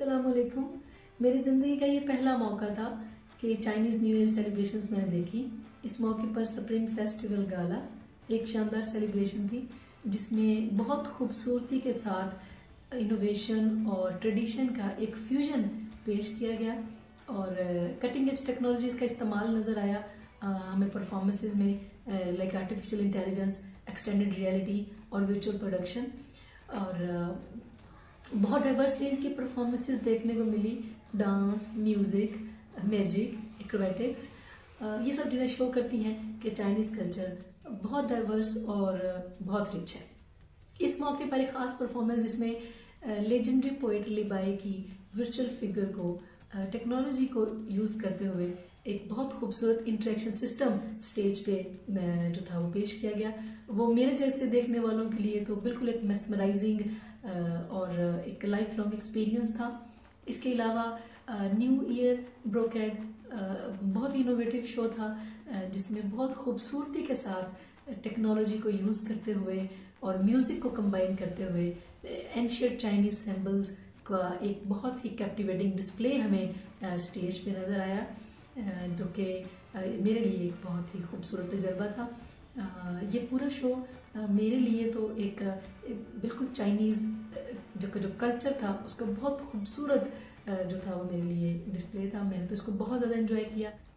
अस्सलाम वालेकुम। मेरी ज़िंदगी का ये पहला मौका था कि चाइनीज़ न्यू ईयर सेलिब्रेशंस मैंने देखी। इस मौके पर स्प्रिंग फेस्टिवल गाला एक शानदार सेलिब्रेशन थी जिसमें बहुत खूबसूरती के साथ इनोवेशन और ट्रेडिशन का एक फ्यूजन पेश किया गया और कटिंग एज टेक्नोलॉजीज़ का इस्तेमाल नज़र आया हमें परफॉर्मेंसेस में like artificial intelligence, extended reality और वर्चुअल प्रोडक्शन और बहुत डाइवर्स रेंज की परफॉर्मेंसेस देखने को मिली। डांस, म्यूज़िक, मैजिक, एक्रोबैटिक्स, ये सब चीज़ें शो करती हैं कि चाइनीज़ कल्चर बहुत डाइवर्स और बहुत रिच है। इस मौके पर एक ख़ास परफॉर्मेंस जिसमें लेजेंडरी पोएट ली बाई की वर्चुअल फिगर को टेक्नोलॉजी को यूज़ करते हुए एक बहुत खूबसूरत इंटरेक्शन सिस्टम स्टेज पे जो था वो पेश किया गया। वो मेरे जैसे देखने वालों के लिए तो बिल्कुल एक मेस्मराइजिंग और एक लाइफ लॉन्ग एक्सपीरियंस था। इसके अलावा न्यू ईयर ब्रोकेड बहुत ही इनोवेटिव शो था जिसमें बहुत खूबसूरती के साथ टेक्नोलॉजी को यूज़ करते हुए और म्यूज़िक को कंबाइन करते हुए एंशिएंट चाइनीज़ सिंबल्स का एक बहुत ही कैप्टिवेटिंग डिस्प्ले हमें स्टेज पे नज़र आया जो कि मेरे लिए एक बहुत ही खूबसूरत तजर्बा था। ये पूरा शो मेरे लिए तो एक बिल्कुल चाइनीज़ जो कल्चर था उसका बहुत खूबसूरत जो था वो मेरे लिए डिस्प्ले था। मैंने तो इसको बहुत ज़्यादा एंजॉय किया।